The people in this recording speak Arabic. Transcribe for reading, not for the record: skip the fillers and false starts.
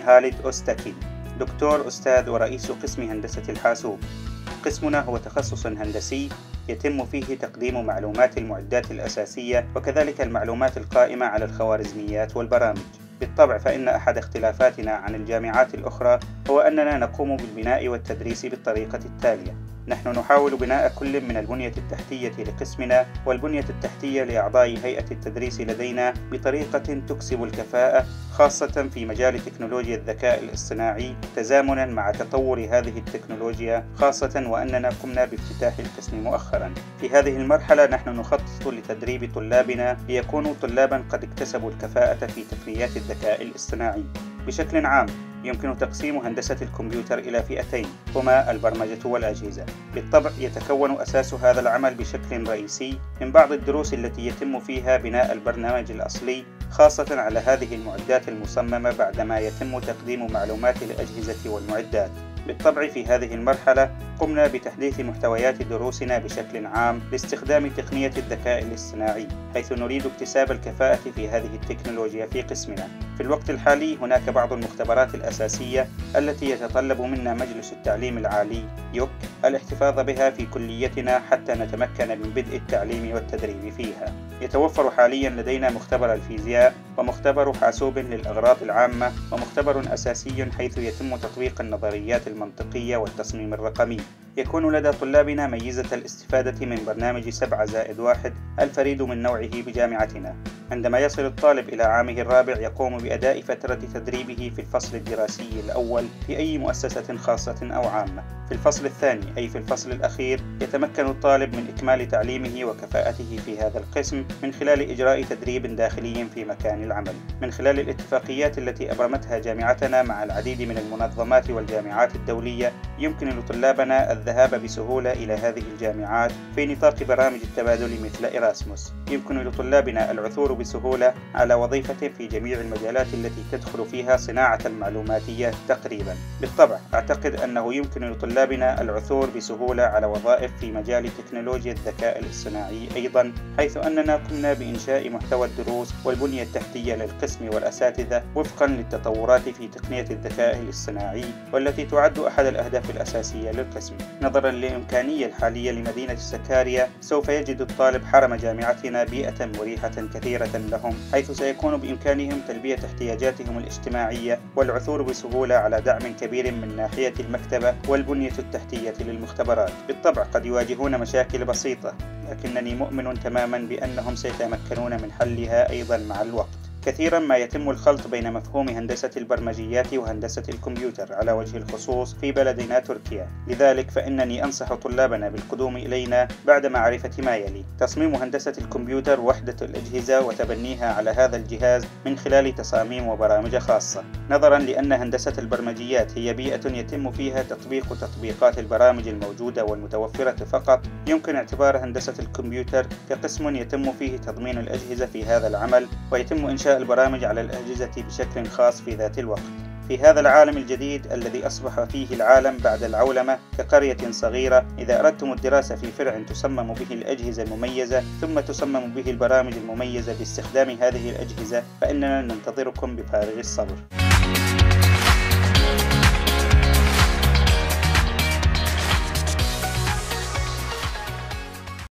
خالد أوستاكين، دكتور أستاذ ورئيس قسم هندسة الحاسوب. قسمنا هو تخصص هندسي يتم فيه تقديم معلومات المعدات الأساسية وكذلك المعلومات القائمة على الخوارزميات والبرامج. بالطبع فإن أحد اختلافاتنا عن الجامعات الأخرى هو أننا نقوم بالبناء والتدريس بالطريقة التالية: نحن نحاول بناء كل من البنية التحتية لقسمنا والبنية التحتية لأعضاء هيئة التدريس لدينا بطريقة تكسب الكفاءة، خاصة في مجال تكنولوجيا الذكاء الاصطناعي، تزامنا مع تطور هذه التكنولوجيا، خاصة وأننا قمنا بافتتاح القسم مؤخرا. في هذه المرحلة نحن نخطط لتدريب طلابنا ليكونوا طلابا قد اكتسبوا الكفاءة في تقنيات الذكاء الاصطناعي. بشكل عام يمكن تقسيم هندسة الكمبيوتر إلى فئتين، هما البرمجة والأجهزة. بالطبع يتكون أساس هذا العمل بشكل رئيسي من بعض الدروس التي يتم فيها بناء البرنامج الأصلي، خاصة على هذه المعدات المصممة بعدما يتم تقديم معلومات الأجهزة والمعدات. بالطبع في هذه المرحلة قمنا بتحديث محتويات دروسنا بشكل عام لاستخدام تقنية الذكاء الاصطناعي، حيث نريد اكتساب الكفاءة في هذه التكنولوجيا في قسمنا. في الوقت الحالي هناك بعض المختبرات الأساسية التي يتطلب منا مجلس التعليم العالي يوك الاحتفاظ بها في كليتنا حتى نتمكن من بدء التعليم والتدريب فيها. يتوفر حاليا لدينا مختبر الفيزياء ومختبر حاسوب للأغراض العامة ومختبر أساسي حيث يتم تطبيق النظريات المنطقية والتصميم الرقمي. يكون لدى طلابنا ميزة الاستفادة من برنامج 7+1 الفريد من نوعه بجامعتنا. عندما يصل الطالب إلى عامه الرابع يقوم بأداء فترة تدريبه في الفصل الدراسي الأول في أي مؤسسة خاصة أو عامة. في الفصل الثاني أي في الفصل الأخير يتمكن الطالب من إكمال تعليمه وكفاءته في هذا القسم من خلال إجراء تدريب داخلي في مكان العمل. من خلال الاتفاقيات التي أبرمتها جامعتنا مع العديد من المنظمات والجامعات الدولية يمكن لطلابنا الذهاب بسهولة إلى هذه الجامعات في نطاق برامج التبادل مثل إيراسموس. يمكن لطلابنا العثور بسهولة على وظيفة في جميع المجالات التي تدخل فيها صناعة المعلوماتية تقريبا. بالطبع أعتقد أنه يمكن لطلابنا العثور بسهولة على وظائف في مجال تكنولوجيا الذكاء الاصطناعي أيضا، حيث أننا قمنا بإنشاء محتوى الدروس والبنية التحتية للقسم والأساتذة وفقا للتطورات في تقنية الذكاء الاصطناعي، والتي تعد أحد الأهداف الأساسية للقسم. نظرا للإمكانية الحالية لمدينة سكاريا سوف يجد الطالب حرم جامعتنا بيئة مريحة كثيرة لهم، حيث سيكون بإمكانهم تلبية احتياجاتهم الاجتماعية والعثور بسهولة على دعم كبير من ناحية المكتبة والبنية التحتية للمختبرات. بالطبع قد يواجهون مشاكل بسيطة، لكنني مؤمن تماما بأنهم سيتمكنون من حلها أيضا مع الوقت. كثيرا ما يتم الخلط بين مفهوم هندسة البرمجيات وهندسة الكمبيوتر على وجه الخصوص في بلدنا تركيا، لذلك فإنني أنصح طلابنا بالقدوم إلينا بعد معرفة ما يلي: تصميم هندسة الكمبيوتر وحدة الأجهزة وتبنيها على هذا الجهاز من خلال تصاميم وبرامج خاصة، نظرا لأن هندسة البرمجيات هي بيئة يتم فيها تطبيق تطبيقات البرامج الموجودة والمتوفرة فقط. يمكن اعتبار هندسة الكمبيوتر كقسم يتم فيه تضمين الأجهزة في هذا العمل، ويتم إنشاء البرامج على الأجهزة بشكل خاص في ذات الوقت. في هذا العالم الجديد الذي أصبح فيه العالم بعد العولمة كقرية صغيرة، إذا أردتم الدراسة في فرع تصمم به الأجهزة المميزة ثم تصمم به البرامج المميزة باستخدام هذه الأجهزة، فإننا ننتظركم بفارغ الصبر.